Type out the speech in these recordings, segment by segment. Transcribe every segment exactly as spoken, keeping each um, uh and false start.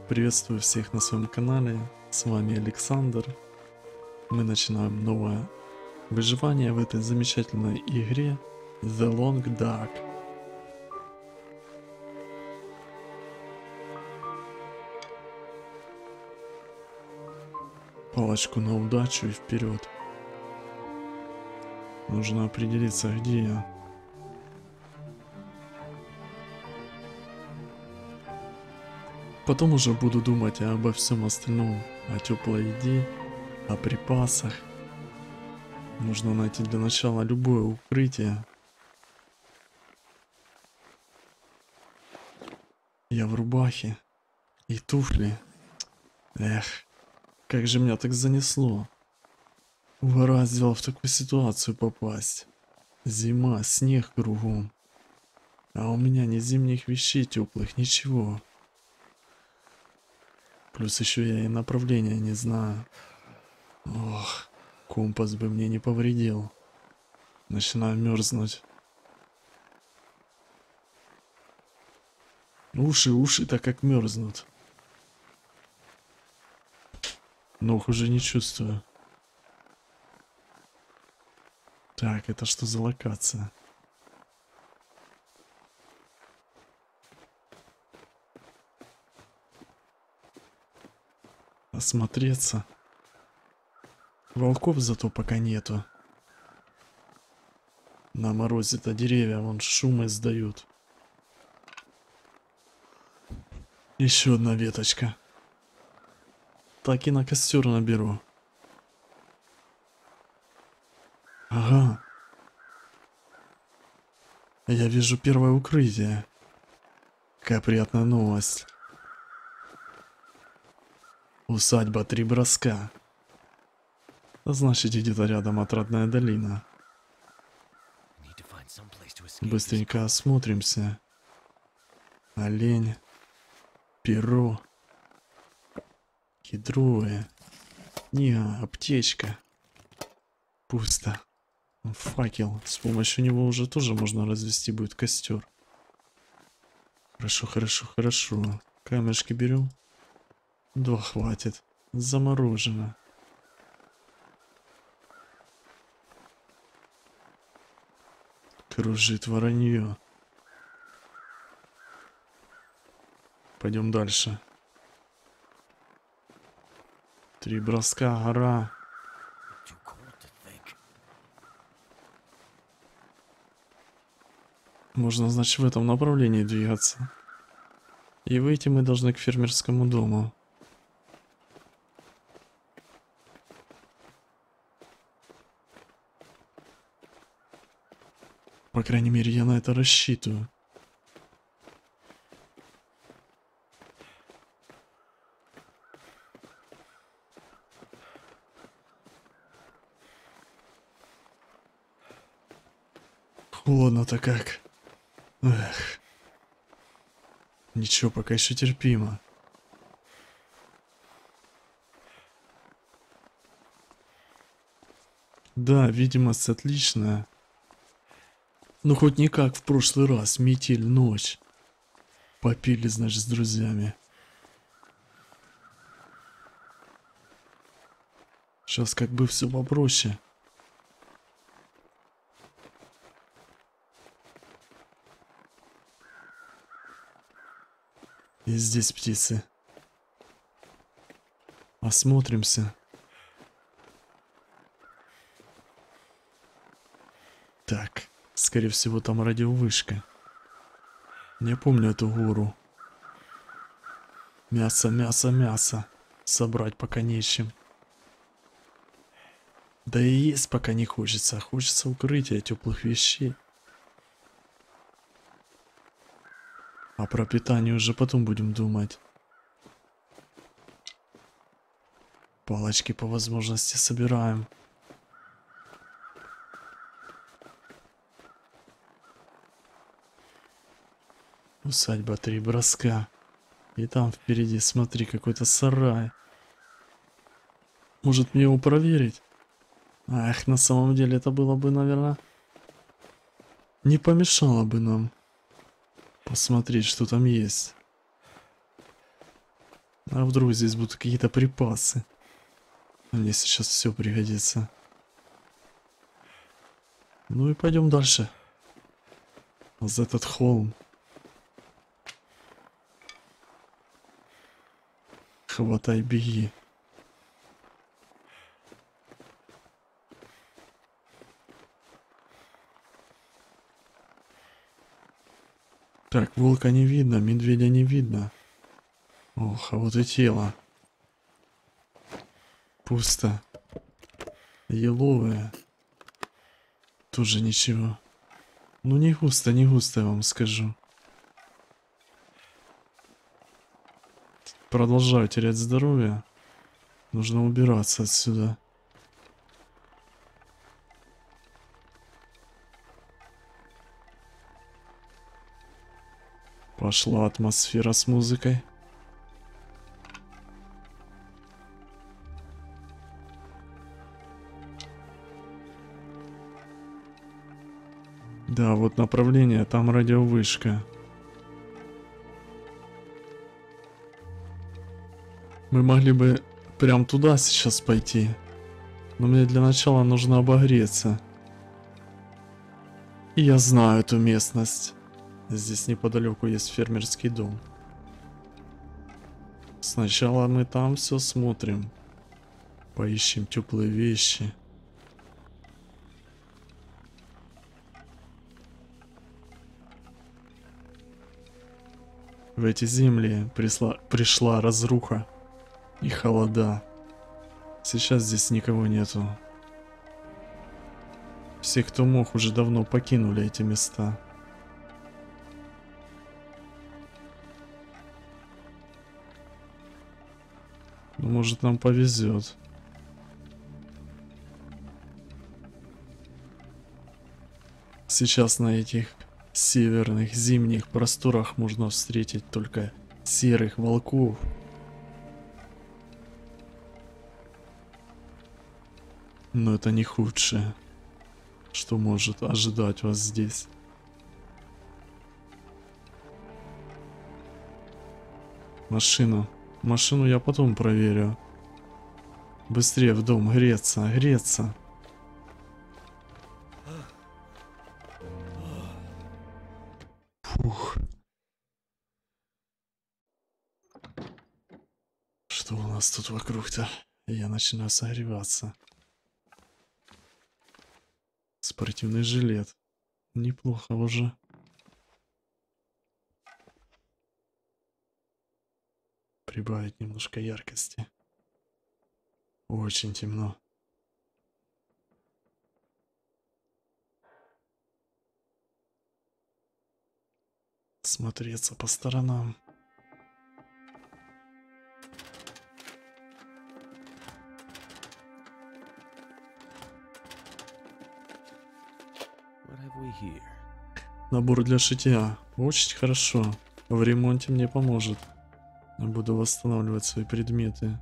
Приветствую всех на своем канале, с вами Александр. Мы начинаем новое выживание в этой замечательной игре The Long Dark. Палочку на удачу и вперед. Нужно определиться, где я. Потом уже буду думать обо всем остальном, о теплой еде, о припасах. Нужно найти для начала любое укрытие. Я в рубахе и туфли. Эх, как же меня так занесло. Угораздило в такую ситуацию попасть. Зима, снег кругом. А у меня ни зимних вещей теплых, ничего. Плюс еще я и направления не знаю. Ох, компас бы мне не повредил. Начинаю мерзнуть. Уши, уши-то как мерзнут. Ног уже не чувствую. Так, это что за локация? Осмотреться. Волков зато пока нету. На морозе-то деревья вон шум издают. Еще одна веточка. Так и на костер наберу. Ага. Я вижу первое укрытие. Какая приятная новость. Усадьба Три Броска. Значит, где-то рядом отрадная долина. Быстренько осмотримся. Олень. Перо. Кедровые. Книга, аптечка. Пусто. Факел. С помощью него уже тоже можно развести будет костер. Хорошо, хорошо, хорошо. Камешки берем. Два хватит. Заморожено. Кружит воронье. Пойдем дальше. Три Броска, гора. Можно, значит, в этом направлении двигаться. И выйти мы должны к фермерскому дому. По крайней мере, я на это рассчитываю. Холодно-то как. Эх. Ничего, пока еще терпимо. Да, видимость отличная. Ну хоть не как в прошлый раз, метель, ночь. Попили, значит, с друзьями. Сейчас как бы все попроще. И здесь птицы. Осмотримся. Так, скорее всего, там радиовышка. Не помню эту гору. Мясо, мясо, мясо. Собрать пока нечем. Да и есть пока не хочется. Хочется укрытия, теплых вещей. А про питание уже потом будем думать. Палочки по возможности собираем. Усадьба Три Броска. И там впереди, смотри, какой-то сарай. Может мне его проверить? Ах, на самом деле это было бы, наверное, не помешало бы нам посмотреть, что там есть. А вдруг здесь будут какие-то припасы? Мне сейчас все пригодится. Ну и пойдем дальше. За этот холм. Хватай, беги. Так, волка не видно, медведя не видно. Ох, а вот и тело. Пусто. Еловое. Тоже ничего. Ну не густо, не густо, я вам скажу. Продолжаю терять здоровье. Нужно убираться отсюда. Пошла атмосфера с музыкой. Да, вот направление, там радиовышка. Мы могли бы прям туда сейчас пойти. Но мне для начала нужно обогреться. И я знаю эту местность. Здесь неподалеку есть фермерский дом. Сначала мы там все смотрим. Поищем теплые вещи. В эти земли присла... пришла разруха и холода. Сейчас здесь никого нету. Все, кто мог, уже давно покинули эти места. Ну, может, нам повезет. Сейчас на этих северных зимних просторах можно встретить только серых волков. Но это не худшее, что может ожидать вас здесь. Машину. Машину я потом проверю. Быстрее в дом, греться, греться. Фух. Что у нас тут вокруг-то? Я начинаю согреваться. Спортивный жилет. Неплохо уже. Прибавить немножко яркости. Очень темно. Смотреться по сторонам. Набор для шитья. Очень хорошо. В ремонте мне поможет. Я буду восстанавливать свои предметы.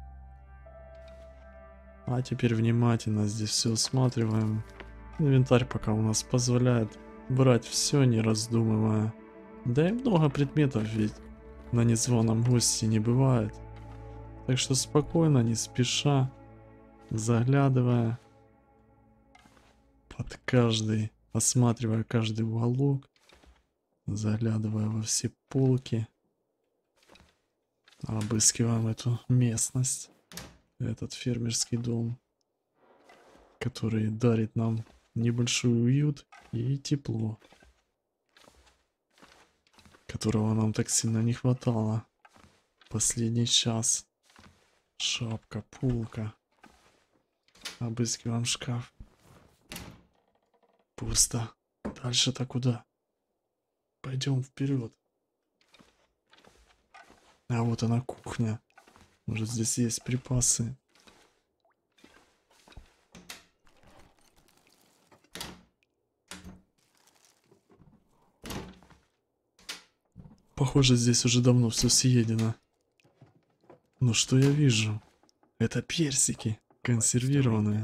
А теперь внимательно здесь все осматриваем. Инвентарь пока у нас позволяет брать все, не раздумывая. Да и много предметов ведь на незваном госте не бывает. Так что спокойно, не спеша, заглядывая под каждый, осматривая каждый уголок, заглядывая во все полки, обыскиваем эту местность, этот фермерский дом, который дарит нам небольшой уют и тепло, которого нам так сильно не хватало последний час. Шапка, пулка. Обыскиваем шкаф. Пусто. Дальше-то куда? Пойдем вперед. А вот она, кухня. Может, здесь есть припасы. Похоже, здесь уже давно все съедено. Но что я вижу? Это персики, консервированные.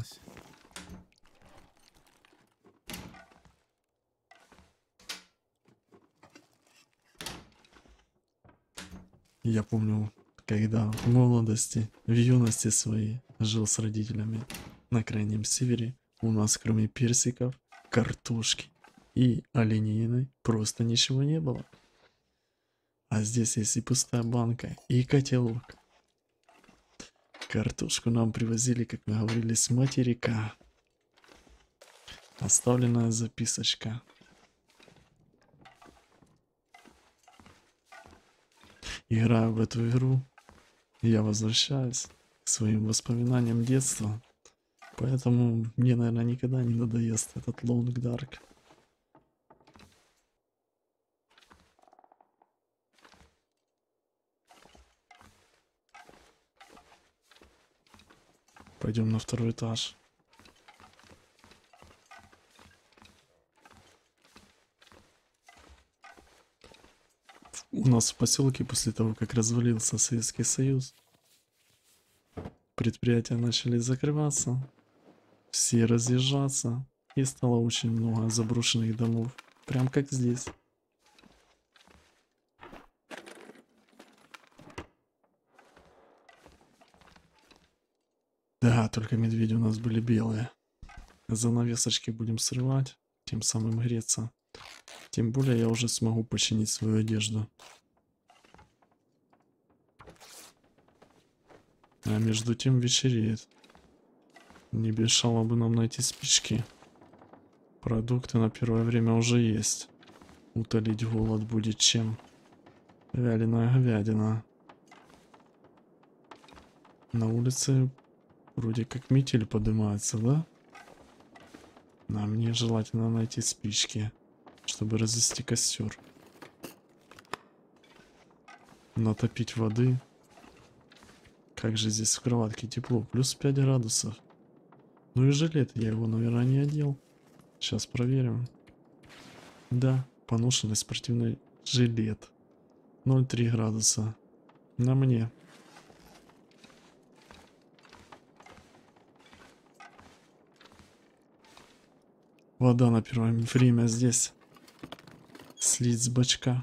Я помню, когда в молодости, в юности своей жил с родителями на крайнем севере, у нас кроме персиков, картошки и оленины просто ничего не было. А здесь есть и пустая банка, и котелок. Картошку нам привозили, как мы говорили, с материка. Оставленная записочка. Играя в эту игру, я возвращаюсь к своим воспоминаниям детства. Поэтому мне, наверное, никогда не надоест этот Long Dark. Пойдем на второй этаж. У нас в поселке после того, как развалился Советский Союз, предприятия начали закрываться, все разъезжаться, и стало очень много заброшенных домов, прям как здесь. Да, только медведи у нас были белые. Занавесочки будем срывать, тем самым греться. Тем более я уже смогу починить свою одежду. А между тем вечереет. Не мешало бы нам найти спички. Продукты на первое время уже есть. Утолить голод будет чем. Вяленая говядина. На улице вроде как метель поднимается, да? А мне желательно найти спички, чтобы развести костер. Натопить воды. Как же здесь в кроватке тепло. Плюс пять градусов. Ну и жилет, я его, наверное, не одел. Сейчас проверим. Да, поношенный спортивный жилет. ноль целых три градуса. На мне. Вода на первое время здесь. Слить с бачка.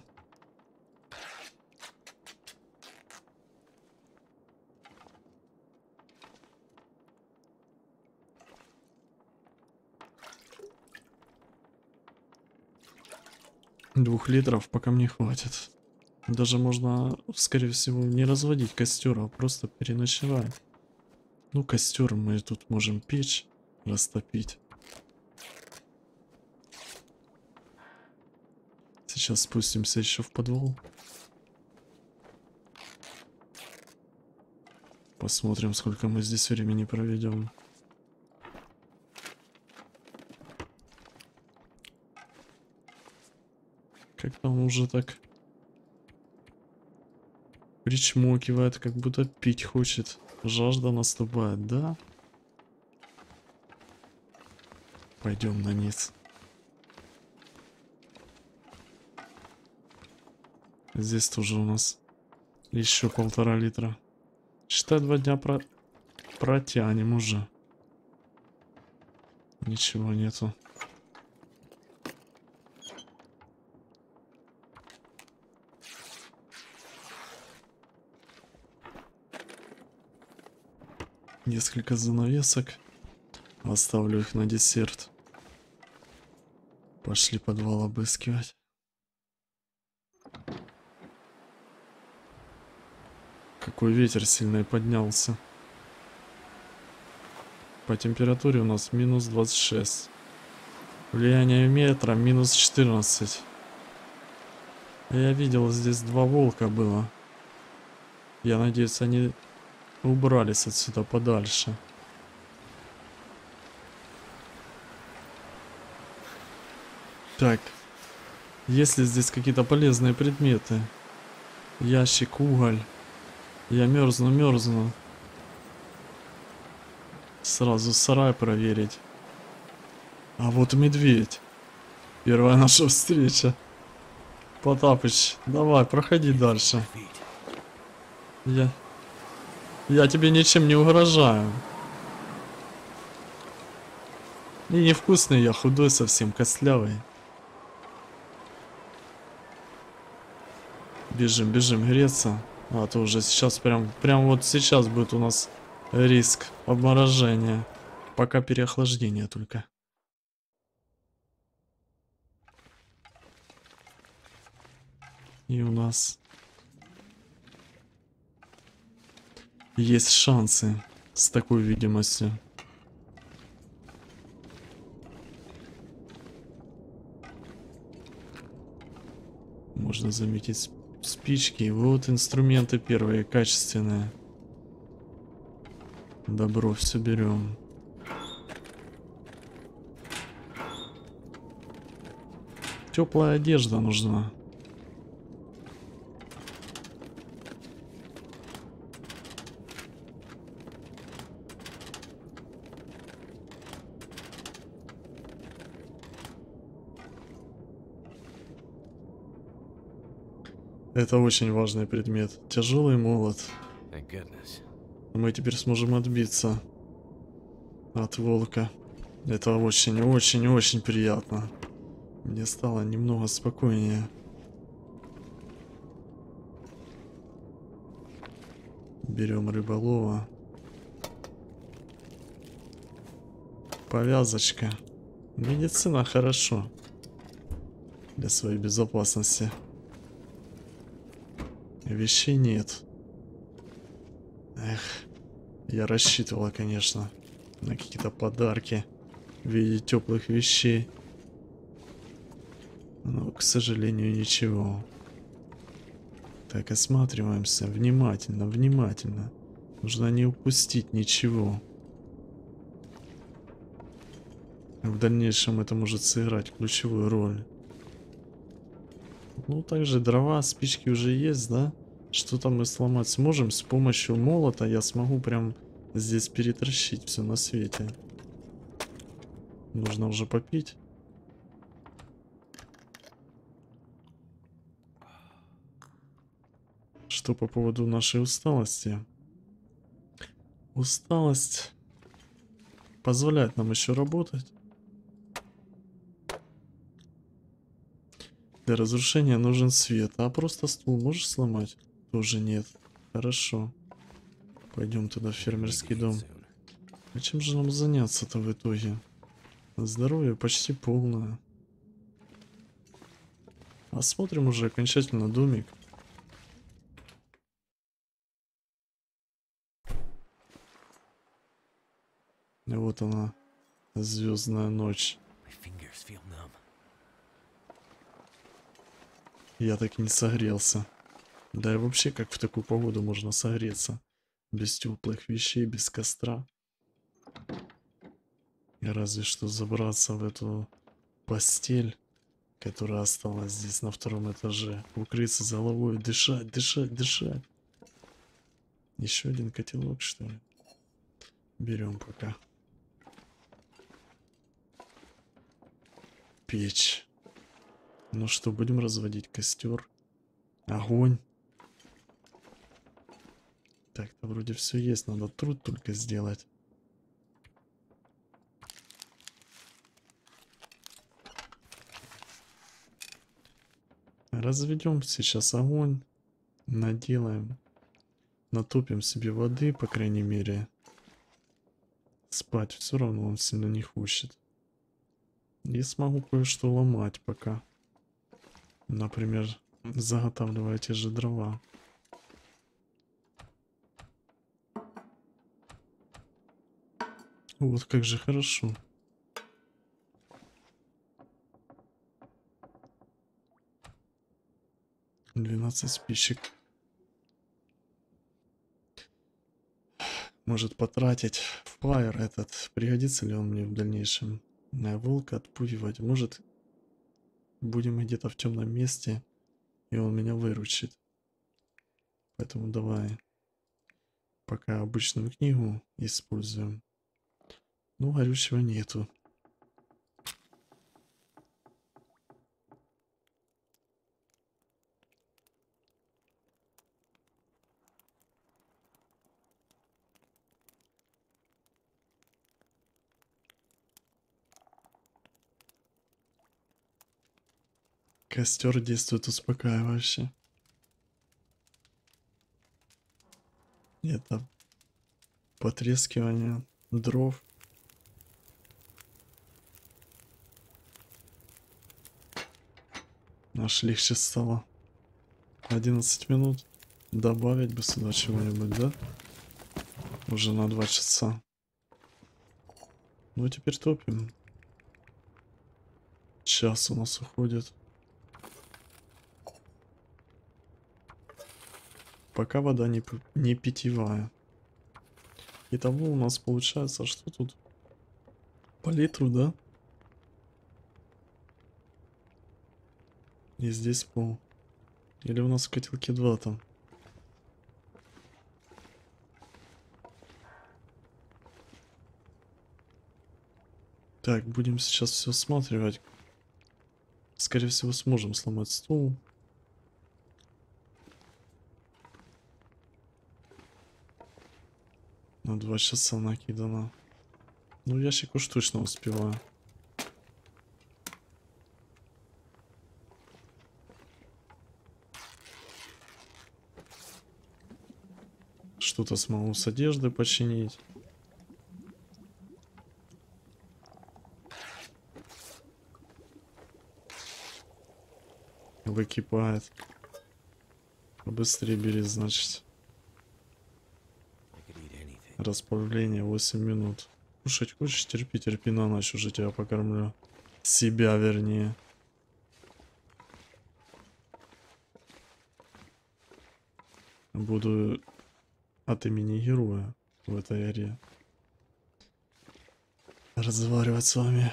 Двух литров пока мне хватит. Даже можно, скорее всего, не разводить костер, а просто переночевать. Ну, костер мы тут можем печь, растопить. Сейчас спустимся еще в подвал. Посмотрим, сколько мы здесь времени проведем. Как-то он уже так причмокивает, как будто пить хочет. Жажда наступает, да? Пойдем на низ. Здесь тоже у нас еще полтора литра. Считай, два дня про... протянем уже. Ничего нету. Несколько занавесок. Оставлю их на десерт. Пошли подвал обыскивать. Какой ветер сильный поднялся. По температуре у нас минус двадцать шесть. Влияние ветра минус четырнадцать. Я видел, здесь два волка было. Я надеюсь, они убрались отсюда подальше. Так. Есть ли здесь какие-то полезные предметы? Ящик, уголь. Я мерзну, мерзну. Сразу сарай проверить. А вот медведь. Первая наша встреча. Потапыч, давай, проходи дальше. Я... Я тебе ничем не угрожаю. И невкусный я, худой совсем, костлявый. Бежим, бежим, греться. А то уже сейчас прям, прям вот сейчас будет у нас риск обморожения. Пока переохлаждение только. И у нас есть шансы с такой видимостью. Можно заметить спички. Вот инструменты первые, качественные. Добро все берем. Теплая одежда нужна. Это очень важный предмет. Тяжелый молот. Мы теперь сможем отбиться от волка. Это очень-очень-очень приятно. Мне стало немного спокойнее. Берем рыболова. Повязочка. Медицина хорошо. Для своей безопасности. Вещей нет. Эх. Я рассчитывала, конечно, на какие-то подарки в виде теплых вещей. Но, к сожалению, ничего. Так, осматриваемся внимательно, внимательно. Нужно не упустить ничего. В дальнейшем это может сыграть ключевую роль. Ну, также дрова, спички уже есть, да? Что-то мы сломать сможем. С помощью молота я смогу прям здесь перетращить все на свете. Нужно уже попить. Что по поводу нашей усталости? Усталость позволяет нам еще работать. Для разрушения нужен свет. А просто стул можешь сломать? Тоже нет. Хорошо. Пойдем туда в фермерский дом. А чем же нам заняться-то в итоге? Здоровье почти полное. Осмотрим уже окончательно домик. И вот она, звездная ночь. Я так и не согрелся. Да и вообще, как в такую погоду можно согреться? Без теплых вещей, без костра. И разве что забраться в эту постель, которая осталась здесь на втором этаже. Укрыться за головой, дышать, дышать, дышать. Еще один котелок, что ли? Берем пока. Печь. Ну что, будем разводить костер. Огонь. Так-то вроде все есть, надо труд только сделать. Разведем сейчас огонь. Наделаем. Натопим себе воды, по крайней мере. Спать все равно он сильно не хочет. И смогу кое-что ломать пока. Например, заготавливая те же дрова. Вот как же хорошо. двенадцать спичек. Может потратить фаер этот. Пригодится ли он мне в дальнейшем? На волка отпугивать. Может, будем где-то в темном месте, и он меня выручит. Поэтому давай пока обычную книгу используем. Ну, горючего нету. Костер действует успокаивающе. Это потрескивание дров. Аж легче стало. одиннадцать минут. Добавить бы сюда чего-нибудь, да? Уже на два часа. Ну, теперь топим. Час у нас уходит. Пока вода не, не питьевая. Итого у нас получается, что тут? По литру, да? И здесь пол. Или у нас в котелке два там? Так, будем сейчас все осматривать. Скорее всего, сможем сломать стул. На два часа накидано. Ну, ящик уж точно успеваю. Что-то смогу с одеждой починить. Выкипает. Быстрее бери, значит. Расправление восемь минут. Кушать хочешь? Терпи, терпи, на ночь уже тебя покормлю. Себя, вернее. Буду от имени героя в этой аре разговаривать с вами.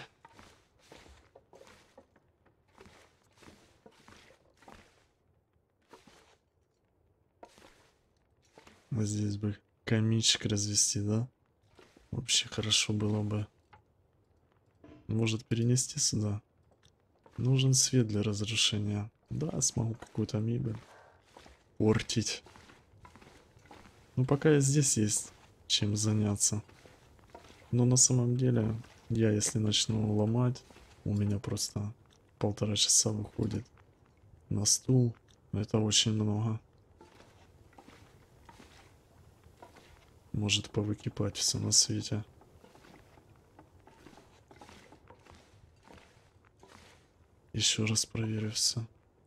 А здесь бы каминчик развести, да? Вообще хорошо было бы. Может перенести сюда? Нужен свет для разрушения. Да, смогу какую-то мебель портить. Ну пока я здесь есть чем заняться. Но на самом деле, я если начну ломать, у меня просто полтора часа выходит на стул. Это очень много. Может повыкипать все на свете. Еще раз проверю все.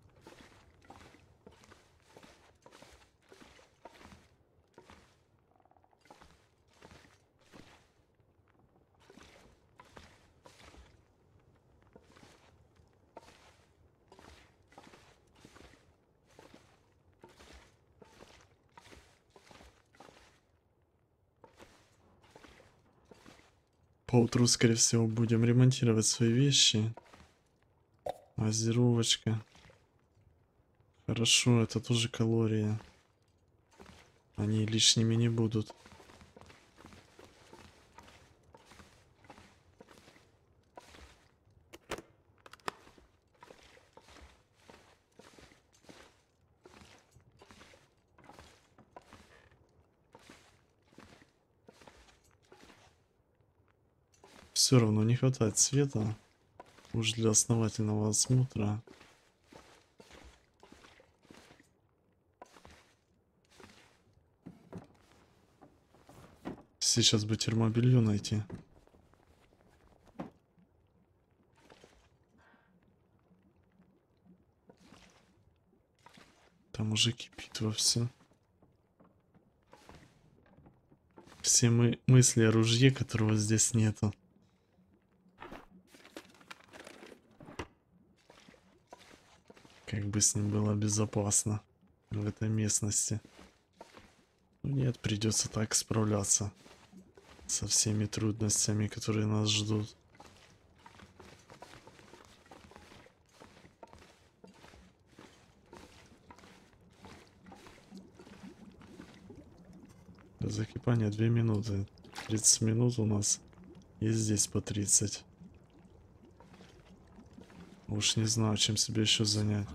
Поутру, скорее всего, будем ремонтировать свои вещи. Газировочка. Хорошо, это тоже калории. Они лишними не будут. Все равно не хватает света. Уж для основательного осмотра. Сейчас бы термобелье найти. Там уже кипит во все. Все мы мысли о ружье, которого здесь нету. Как бы с ним было безопасно в этой местности. Ну нет, придется так справляться со всеми трудностями, которые нас ждут. До закипания две минуты. тридцать минут у нас. И здесь по тридцать. Уж не знаю, чем себе еще занять.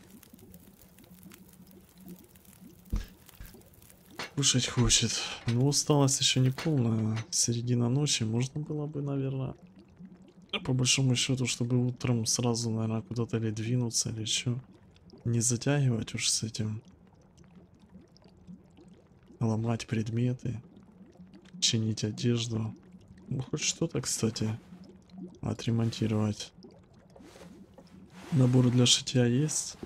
Кушать хочет. Но усталость еще не полная. Середина ночи. Можно было бы, наверное, по большому счету, чтобы утром сразу, наверное, куда-то или двинуться, или что. Не затягивать уж с этим. ломать предметы, чинить одежду. Ну, хоть что-то, кстати, отремонтировать. Набор для шитья есть.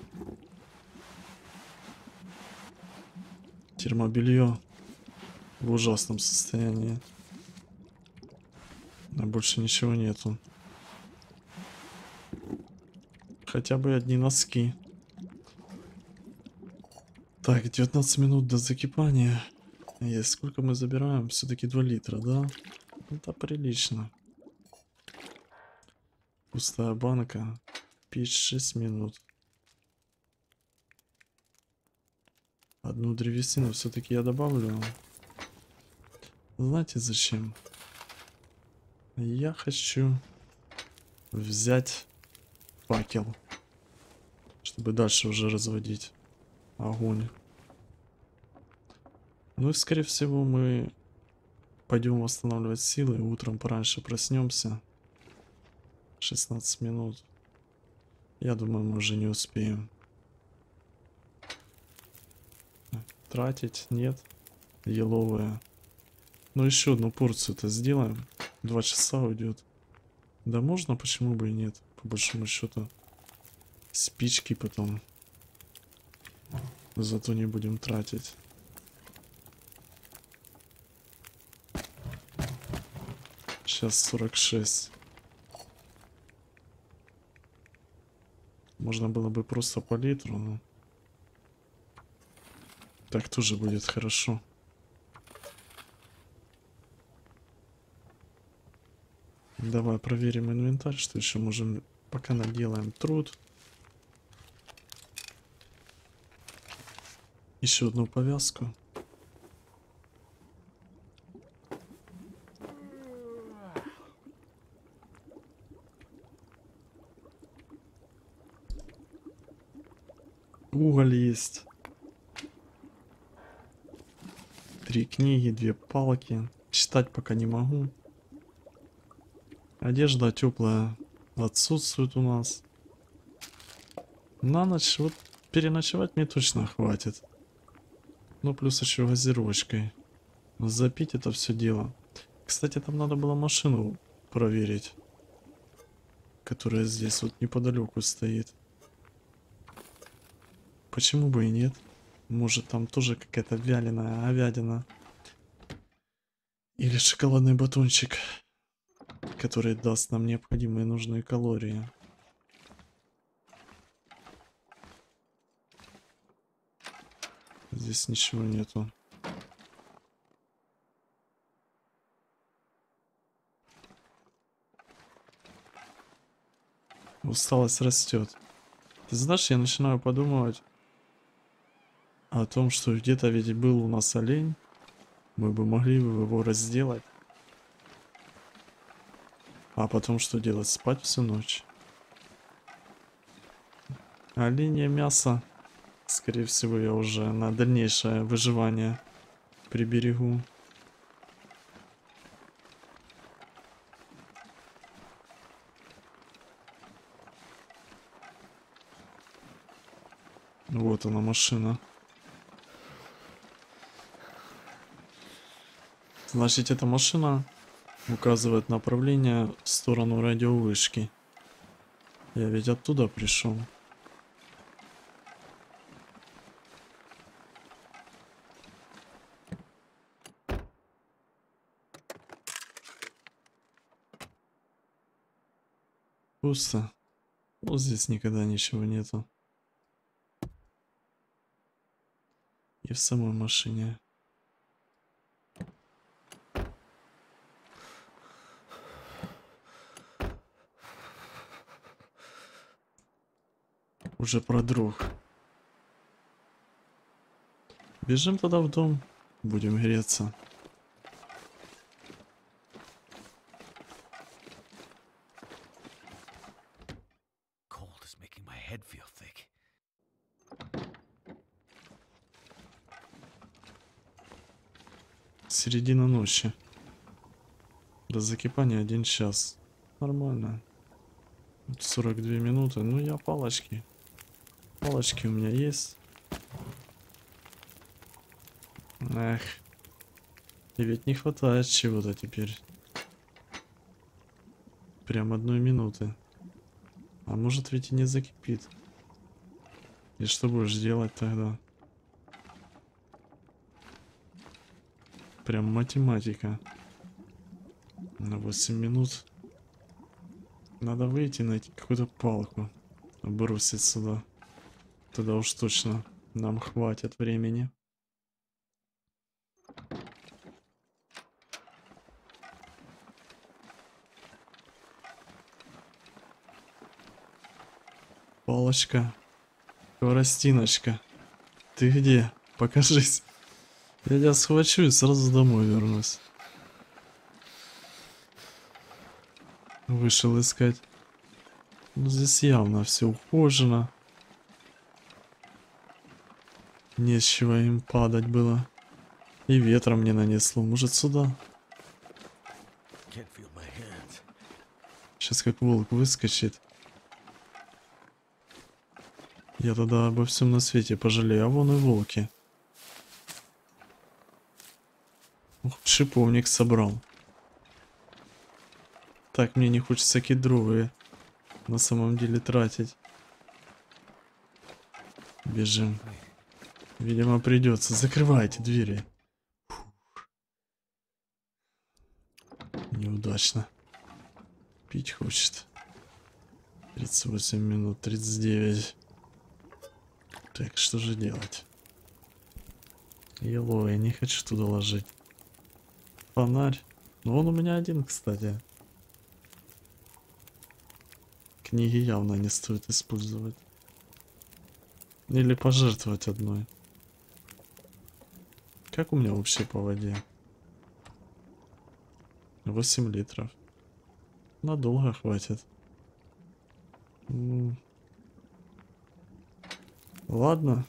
Термобелье в ужасном состоянии. А больше ничего нету. Хотя бы одни носки. Так, девятнадцать минут до закипания. И сколько мы забираем? Все-таки два литра, да? Это прилично. Пустая банка. пять-шесть минут. Одну древесину все-таки я добавлю. Знаете зачем? Я хочу взять факел, чтобы дальше уже разводить огонь. Ну и скорее всего мы пойдем восстанавливать силы. Утром пораньше проснемся. шестнадцать минут. Я думаю, мы уже не успеем. Тратить? Нет. Еловая. Ну еще одну порцию-то сделаем. Два часа уйдет. Да можно, почему бы и нет. По большому счету. Спички потом. Зато не будем тратить. Сейчас сорок шесть. Можно было бы просто по литру, но... Так тоже будет хорошо. Давай проверим инвентарь, что еще можем. Пока наделаем труд. Еще одну повязку. Уголь есть. Три книги, две палки. Читать пока не могу. Одежда теплая отсутствует у нас. На ночь вот переночевать мне точно хватит. Ну плюс еще газировочкой. Запить это все дело. Кстати, там надо было машину проверить, которая здесь вот неподалеку стоит. Почему бы и нет? Может там тоже какая-то вяленая овядина. Или шоколадный батончик, который даст нам необходимые нужные калории. Здесь ничего нету. Усталость растет. Ты знаешь, я начинаю подумывать о том, что где-то ведь был у нас олень. Мы бы могли бы его разделать. А потом что делать? Спать всю ночь. Оленье мясо. Скорее всего, я уже на дальнейшее выживание приберегу. Вот она, машина. Значит, эта машина указывает направление в сторону радиовышки. Я ведь оттуда пришел. Пусто. Вот здесь никогда ничего нету. И в самой машине. Уже продруг. Бежим тогда в дом. Будем греться. Середина ночи. До закипания один час. Нормально. сорок две минуты. Ну я палочки. Палочки у меня есть. Эх. И ведь не хватает чего-то теперь. Прям одной минуты. А может ведь и не закипит. И что будешь делать тогда? Прям математика. На восемь минут. Надо выйти, найти какую-то палку. Бросить сюда. Тогда уж точно нам хватит времени. Палочка. Хворостиночка. Ты где? Покажись. Я тебя схвачу и сразу домой вернусь. Вышел искать. Ну, здесь явно все ухожено. Не с чего им падать было. И ветром не нанесло. Может, сюда? Сейчас как волк выскочит. Я тогда обо всем на свете пожалею. А вон и волки. Ух, шиповник собрал. Так, мне не хочется кедровые на самом деле тратить. Бежим. Видимо, придется. Закрывайте двери. Фух. Неудачно. Пить хочет. тридцать восемь минут, тридцать девять. Так, что же делать? Ело, я не хочу туда ложить. Фонарь. Ну, он у меня один, кстати. Книги явно не стоит использовать. Или пожертвовать одной. Как у меня вообще по воде? восемь литров. Надолго хватит. М. Ладно.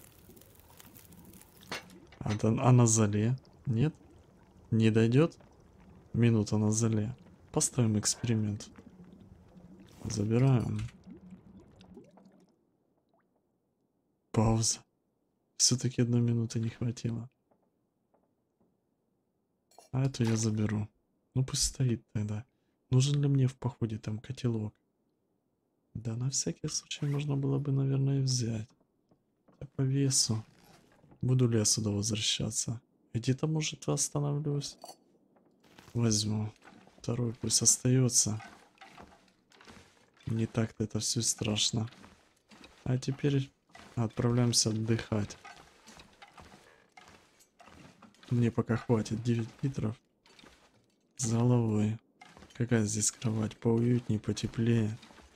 А, а на зале? Нет? Не дойдет? Минута на зале. Поставим эксперимент. Забираем. Пауза. Все-таки одной минуты не хватило. А эту я заберу. Ну пусть стоит тогда. Нужен ли мне в походе там котелок? Да, на всякий случай можно было бы, наверное, взять. А по весу. Буду ли я сюда возвращаться? Где-то, может, остановлюсь. Возьму. Второй пусть остается. Не так-то это все страшно. А теперь отправляемся отдыхать. Мне пока хватит девять литров. С головой. Какая здесь кровать? Поуютнее, потеплее.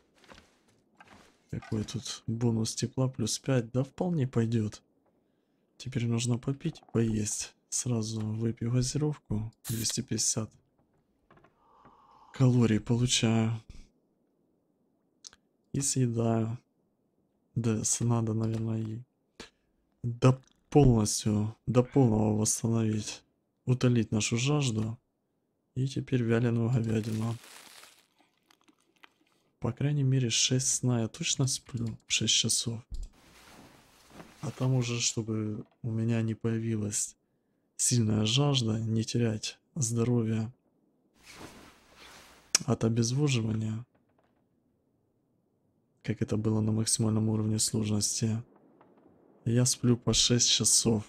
Какой тут бонус тепла плюс пять? Да вполне пойдет. Теперь нужно попить и поесть. Сразу выпью газировку. двести пятьдесят калорий получаю. И съедаю. Да, надо, наверное, и до полностью, до полного восстановить. Утолить нашу жажду. И теперь вяленую говядину. По крайней мере шесть сна я точно сплю. шесть часов. А там уже, чтобы у меня не появилась сильная жажда, не терять здоровье от обезвоживания, как это было на максимальном уровне сложности, я сплю по шесть часов.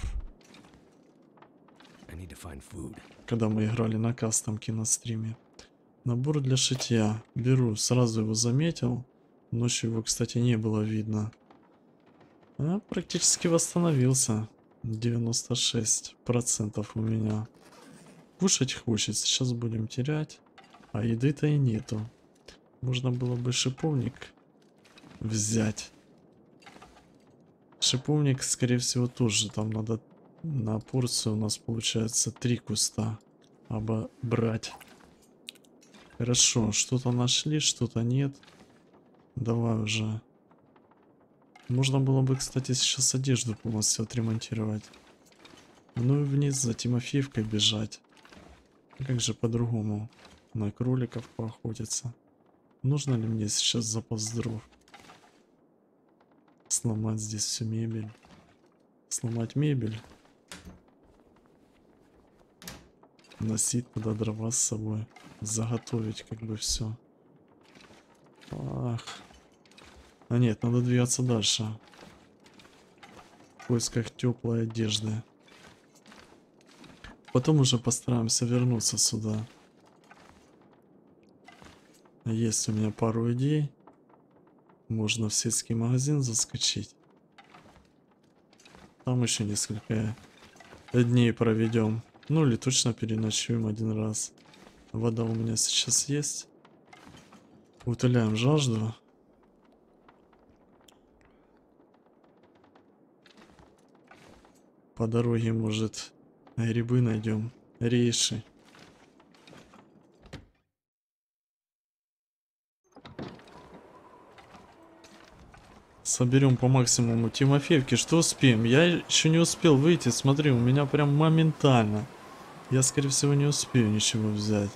Когда мы играли на кастомке на стриме. Набор для шитья. Беру, сразу его заметил. Ночью его, кстати, не было видно. А, практически восстановился. девяносто шесть процентов у меня. Кушать хочется. Сейчас будем терять. А еды-то и нету. Можно было бы шиповник взять. Шиповник, скорее всего, тоже. Там надо на порцию у нас получается три куста. Оба брать. Хорошо, что-то нашли, что-то нет. Давай уже. Можно было бы, кстати, сейчас одежду полностью отремонтировать. Ну и вниз за Тимофеевкой бежать. Как же по-другому? На кроликов поохотиться. Нужно ли мне сейчас запас дров? Сломать здесь всю мебель. Сломать мебель. Носить надо дрова с собой. Заготовить как бы все. Ах. А нет, надо двигаться дальше. В поисках теплой одежды. Потом уже постараемся вернуться сюда. Есть у меня пару идей. Можно в сельский магазин заскочить. Там еще несколько дней проведем. Ну или точно переночуем один раз. Вода у меня сейчас есть. Утоляем жажду. По дороге, может, грибы найдем. Рейши. Соберем по максимуму. Тимофеевки, что успеем? Я еще не успел выйти. Смотри, у меня прям моментально. Я, скорее всего, не успею ничего взять.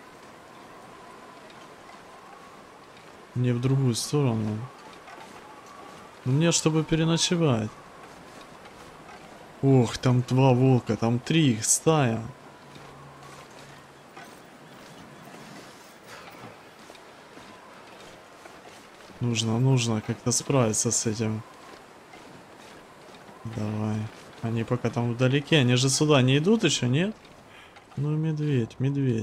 Мне в другую сторону. Но мне, чтобы переночевать. Ох, там два волка, там три их, стая. Нужно, нужно как-то справиться с этим. Давай. Они пока там вдалеке, они же сюда не идут еще, нет? Ну, медведь, медведь.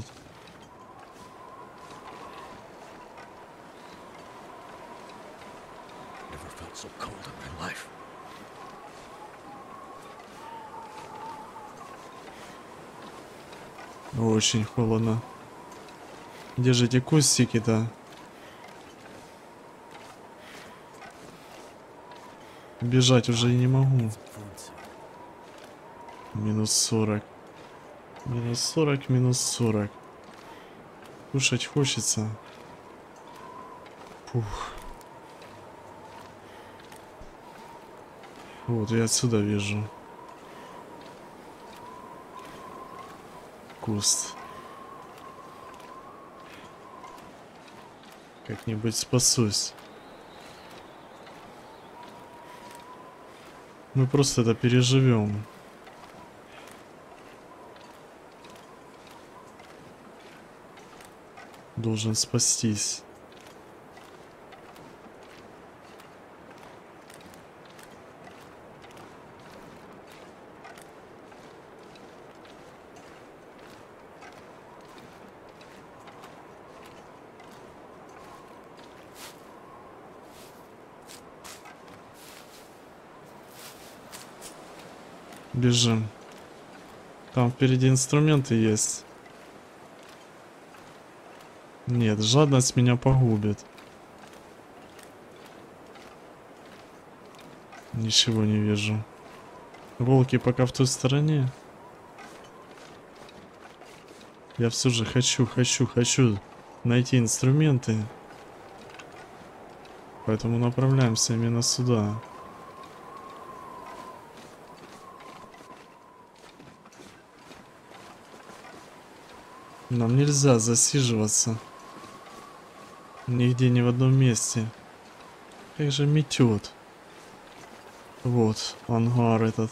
Очень холодно. Где же эти кустики-то? Бежать уже и не могу. Минус сорок. Минус сорок, минус сорок. Кушать хочется. Пух. Вот, я отсюда вижу. Куст. Как-нибудь спасусь. Мы просто это переживем. Должен спастись. Бежим. Там впереди инструменты есть. Нет, жадность меня погубит. Ничего не вижу. Волки пока в той стороне. Я все же хочу, хочу, хочу найти инструменты. Поэтому направляемся именно сюда. Нам нельзя засиживаться. Нигде, ни в одном месте. Как же метет. Вот, ангар этот.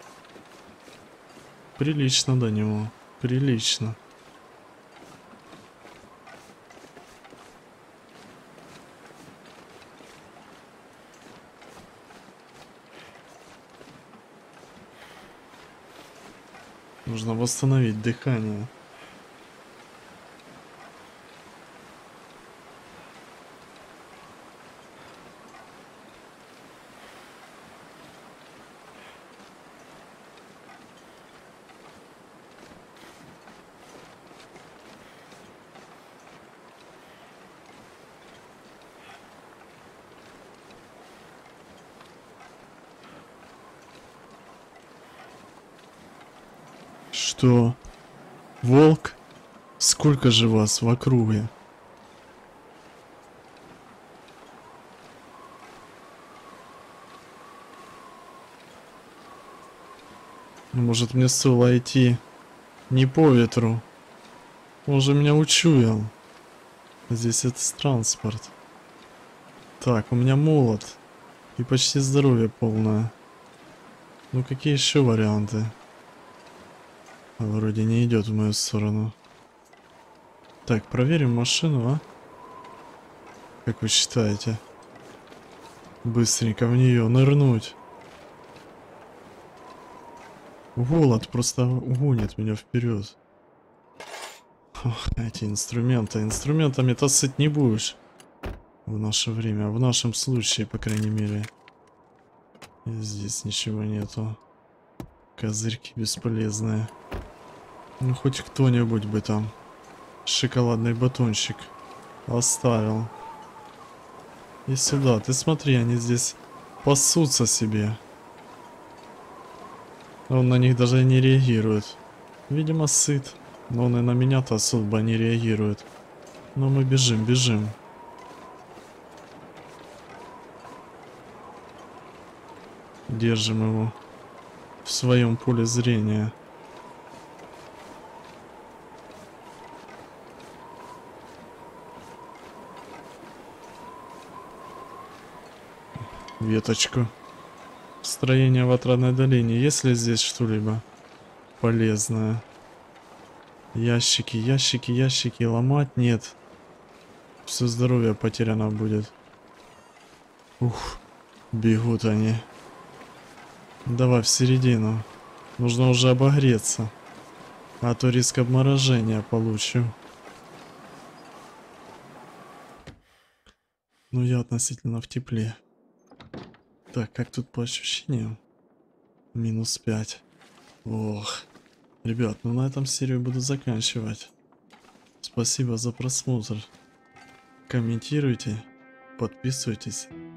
Прилично до него. Прилично. Нужно восстановить дыхание. Что? Волк? Сколько же вас в округе? Может, мне стоило идти не по ветру? Он же меня учуял. Здесь это транспорт. Так, у меня молот. И почти здоровье полное. Ну какие еще варианты? Вроде не идет в мою сторону. Так, проверим машину, а? Как вы считаете? Быстренько в нее нырнуть. Голод просто гонит меня вперед. Ох, эти инструменты. Инструментами-то сыт не будешь. В наше время, в нашем случае, по крайней мере. И здесь ничего нету. Козырьки бесполезные. Ну, хоть кто-нибудь бы там шоколадный батончик оставил. И сюда, ты смотри, они здесь пасутся себе. Он на них даже не реагирует. Видимо, сыт. Но он и на меня-то особо не реагирует. Но мы бежим, бежим. Держим его в своем поле зрения. Веточку. Строение в отрадной долине. Есть ли здесь что-либо полезное? Ящики, ящики, ящики. Ломать? Нет. Все здоровье потеряно будет. Ух, бегут они. Давай в середину. Нужно уже обогреться. А то риск обморожения получу. Ну я относительно в тепле. Так, как тут по ощущениям? Минус пять. Ох. Ребят, ну на этом серию буду заканчивать. Спасибо за просмотр. Комментируйте, подписывайтесь.